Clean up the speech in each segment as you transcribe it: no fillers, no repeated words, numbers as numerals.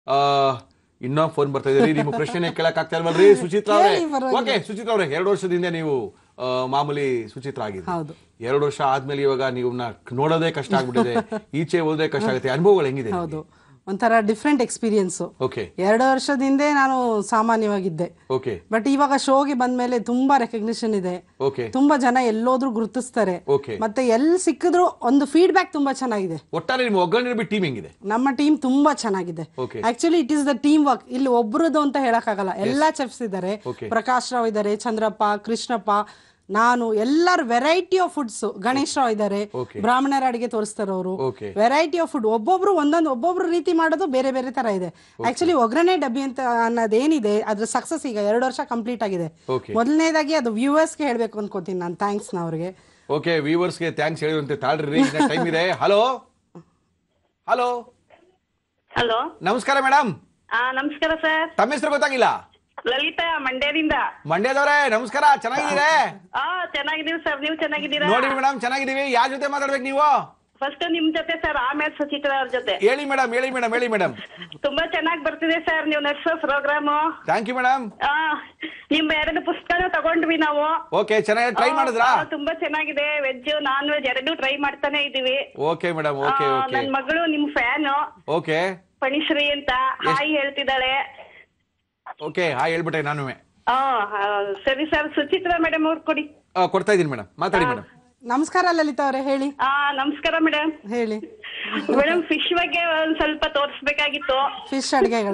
ಆ ಇನ್ನೂ ಫೋನ್ ಬರ್ತಾ ಇದೆ ನಿಮ್ಮ ಪ್ರಶ್ನೆ ಕೇಳಕ್ ಆಗ್ತಾ ಇಲ್ವಲ್ರಿ ಸುಚಿತ್ರಾ ಅವರೇ? ಓಕೆ ಸುಚಿತ್ರಾ ಅವರೇ, 2 ವರ್ಷದಿಂದ ನೀವು ಮಾಮೂಲಿ ಸುಚಿತ್ರಾ ಆಗಿದ್ದೀರಿ. 2 ವರ್ಷ ಆದ್ಮೇಲೆ ಇವಾಗ ನೀವು ನೋಡೋದೇ ಕಷ್ಟ ಆಗ್ಬಿಟ್ಟಿದೆ, ಈಚೆ ಹೋದ್ರೆ ಕಷ್ಟ ಆಗುತ್ತೆ. ಅನುಭವಗಳು ಹೆಂಗಿದೆ? ಒಂಥರ ಡಿಫ್ರೆಂಟ್ ಎಕ್ಸ್ಪೀರಿಯನ್ಸ್. 2 ವರ್ಷದಿಂದ ನಾನು ಸಾಮಾನ್ಯವಾಗಿದ್ದೆ, ಬಟ್ ಇವಾಗ ಶೋಗೆ ಬಂದ್ಮೇಲೆ ತುಂಬಾ ರೆಕಗ್ನಿಷನ್ ಇದೆ, ತುಂಬಾ ಜನ ಎಲ್ಲೋದ್ರು ಗುರುತಿಸ್ತಾರೆ, ಮತ್ತೆ ಎಲ್ಲಿ ಸಿಕ್ಕಿದ್ರು ಒಂದು ಫೀಡ್ಬ್ಯಾಕ್ ತುಂಬಾ ಚೆನ್ನಾಗಿದೆ. ಒಟ್ಟಾರೆ ನಿಮ್ಮ ಒಗ್ಗರಣೆ ಟೀಮ್ ಹೆಂಗಿದೆ? ನಮ್ಮ ಟೀಮ್ ತುಂಬಾ ಚೆನ್ನಾಗಿದೆ. Actually it is the team work. ಇಲ್ಲಿ ಒಬ್ರದ್ದು ಅಂತ ಹೇಳಕ್ ಆಗಲ್ಲ, ಎಲ್ಲಾ ಚೆಫ್ಸ್ ಇದ್ದಾರೆ. ಪ್ರಕಾಶ್ ರಾವ್ ಇದ್ದಾರೆ, ಚಂದ್ರಪ್ಪ, ಕೃಷ್ಣಪ್ಪ, ನಾನು, ಎಲ್ಲರೂ variety of foods. Ganesh Rao ಇದ್ದಾರೆ, ಬ್ರಾಹ್ಮಣರ ಅಡಿಗೆ ತೋರಿಸ್ತಾರೆ ಅವರು. ವೆರೈಟಿ ಆಫ್ ಫುಡ್, ಒಬ್ಬೊಬ್ರು ರೀತಿ ಮಾಡೋದು ಬೇರೆ ಬೇರೆ ತರ ಇದೆ. ಆಕ್ಚುಲಿ ಒಗ್ಗರಣೆ ಡಬ್ಬಿ ಅಂತ ಅನ್ನೋದೇನಿದೆ ಅದ್ರ ಸಕ್ಸಸ್ ಈಗ 2 ವರ್ಷ ಕಂಪ್ಲೀಟ್ ಆಗಿದೆ. ಮೊದಲನೇದಾಗಿ ಅದು ವ್ಯೂವರ್ಸ್ ಗೆ ಹೇಳ್ಬೇಕು ಅನ್ಕೋತೀನಿ ನಾನು, ಥ್ಯಾಂಕ್ಸ್ ಅವ್ರಿಗೆ. ಓಕೆ, ವ್ಯೂವರ್ಸ್ ಗೆ ಥ್ಯಾಂಕ್ಸ್ ಹೇಳಿದಂತೆ ತಾಳ್ರಿ, ಟೈಮ್ ಇದೆ. ಹಲೋ ಹಲೋ ಹಲೋ, ನಮಸ್ಕಾರ ಮೇಡಮ್. ನಮಸ್ಕಾರ ಸರ್. ತಮ್ಮ ಹೆಸರು ಗೊತ್ತಾಗಿಲ್ಲ? ಲಲಿತಾ, ಮಂಡ್ಯದಿಂದ. ಮಂಡ್ಯದವ್ರೆ ನಮಸ್ಕಾರ, ಚೆನ್ನಾಗಿದ್ದೀರಾ? ಚೆನ್ನಾಗಿದ್ದೀವಿ ಸರ್, ನೀವು ಚೆನ್ನಾಗಿದ್ದೀರಾ? ನೋಡಿ ಮೇಡಮ್, ಚೆನ್ನಾಗಿದ್ದೀವಿ. ಯಾರ ಜೊತೆ ಮಾತಾಡ್ಬೇಕು ನೀವು? ಫಸ್ಟ್ ನಿಮ್ ಜೊತೆ ಸರ್, ಆಮೇಲೆ ಸುಚಿತ್ರಾ ಅವ್ರ ಜೊತೆ. ಹೇಳಿ ಮೇಡಮ್. ತುಂಬಾ ಚೆನ್ನಾಗಿ ಬರ್ತಿದೆ ಸರ್ ನೀವು ನಡೆಸೋ ಪ್ರೋಗ್ರಾಮ್. Thank you madam. ನಿಮ್ 2 ಪುಸ್ತಕನ ತಗೊಂಡ್ವಿ ನಾವು. ಓಕೆ, ಚೆನ್ನಾಗಿ ಟ್ರೈ ಮಾಡಿದ್ರಾ? ತುಂಬಾ ಚೆನ್ನಾಗಿದೆ. ವೆಜ್ ನಾನ್ ವೆಜ್ 2 ಟ್ರೈ ಮಾಡ್ತಾನೆ ಇದೀವಿ. Okay madam. ಓಕೆ, ನನ್ ಮಗಳು ನಿಮ್ ಫ್ಯಾನ್. ಓಕೆ, ಪಣಿಶ್ರೀ ಅಂತ ಹಾಯ್ ಹೇಳ್ತಿದ್ದಾಳೆ. ಓಕೆ, ಹಾಯ್ ಹೇಳ್ಬಿಟ್ಟೆ ನಾನು. ಸರಿ ಸರ್, ಸುಚಿತ್ರಾ ಮೇಡಮ್ ಅವ್ರು ಕೊಡಿ. ಕೊಡ್ತಾ ಇದೀನಿ ಮೇಡಮ್, ಮಾತಾಡಿ ಮೇಡಮ್. ನಮಸ್ಕಾರ ಲಲಿತಾ ಅವರೇ, ಹೇಳಿ. ನಮಸ್ಕಾರ ಮೇಡಮ್. ಹೇಳಿ ಮೇಡಮ್, ಫಿಶ್ ಬಗ್ಗೆ ಒಂದ್ ಸ್ವಲ್ಪ ತೋರಿಸ್ಬೇಕಾಗಿತ್ತು. ಫಿಶ್ ಅಡಿಗೆಗಳ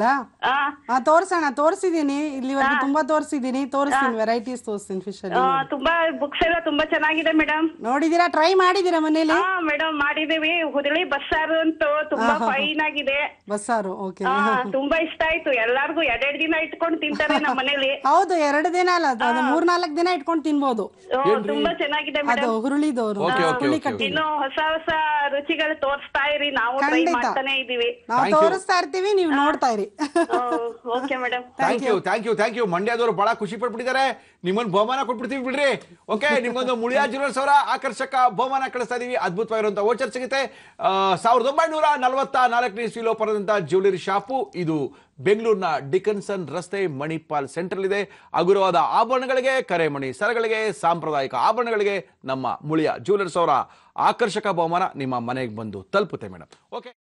ತೋರಿಸಿದೀನಿ, ಇಲ್ಲಿವರೆಗೆ ತುಂಬಾ ತೋರಿಸ್ತೀನಿ. ವೆರೈಟೀಸ್ ತೋರಿಸ್ತೀನಿ ಫಿಶ್ ಅಲ್ಲಿ. ತುಂಬಾ ಬುಕ್ಸ್ ಎಲ್ಲ ತುಂಬಾ ಚೆನ್ನಾಗಿದೆ ಮೇಡಮ್. ನೋಡಿದೀರಾ? ಟ್ರೈ ಮಾಡಿದೀರಾ ಮನೇಲಿ? ಮೇಡಮ್ ಮಾಡಿದೀವಿ. ಹುದುಳಿ ಬಸ್ಸಾರು ಅಂತೂ ತುಂಬಾ ಫೈನ್ ಆಗಿದೆ. ಬಸ್ಸಾರು ಓಕೆ, ತುಂಬಾ ಇಷ್ಟ ಆಯ್ತು. ಎಲ್ಲಾರ್ಗು 2 ದಿನ ಇಟ್ಕೊಂಡು ತಿಂತಾರೆ ನಮ್ಮ ಮನೇಲಿ. ಹೌದು, 2 ದಿನ ಅಲ್ಲ, 3-4 ದಿನ ಇಟ್ಕೊಂಡು ತಿನ್ಬೋದು. ತುಂಬಾ ಚೆನ್ನಾಗಿದೆ ಮೇಡಮ್. ಹುರುಳಿದವರು ಇನ್ನು ಹೊಸ ಹೊಸ ರುಚಿಗಳು ತೋರಿಸ್ತಾ ಇರಿ, ನಾವು ಟ್ರೈ ಮಾಡ್ತಾನೆ ಇದೀವಿ. ನಾವು ತೋರಿಸ್ತಾ ಇರ್ತೀವಿ, ನೀವು ನೋಡ್ತಾ ಇರಿ. Okay madam, thank you. ಮಂಡ್ಯದವರು ಬಹಳ ಖುಷಿ ಪಡ್ಬಿಟ್ಟಿದ್ದಾರೆ. ನಿಮ್ಮೊಂದು ಬಹುಮಾನ ಕೊಟ್ಬಿಡ್ತೀವಿ ಬಿಡ್ರಿ. ಓಕೆ, ನಿಮ್ಗೊಂದು ಮುಳಿಯಾ ಜ್ಯುವೆಲರ್ಸ್ ಅವರ ಆಕರ್ಷಕ ಬಹುಮಾನ ಕಳಿಸ್ತಾ ಇದೀವಿ. ಅದ್ಭುತವಾಗಿರುವಂತಹ ವೋಚರ್ ಸಿಗುತ್ತೆ. 1944 ಇಸ್ವಿలో ಪಡೆದಂತಹ ಜ್ಯುವೆಲರಿ ಶಾಪು ಇದು. ಬೆಂಗಳೂರಿನ ಡಿಕನ್ಸನ್ ರಸ್ತೆ ಮಣಿಪಾಲ್ ಸೆಂಟರ್ ಇದೆ. ಹಗುರವಾದ ಆಭರಣಗಳಿಗೆ, ಕರೆಮಣಿ ಸರಗಳಿಗೆ, ಸಾಂಪ್ರದಾಯಿಕ ಆಭರಣಗಳಿಗೆ ನಮ್ಮ ಮುಳಿಯಾ ಜ್ಯುವೆಲರ್ಸ್ ಅವರ ಆಕರ್ಷಕ ಬಹುಮಾನ ನಿಮ್ಮ ಮನೆಗೆ ಬಂದು ತಲುಪುತ್ತೆ ಮೇಡಮ್. ಓಕೆ.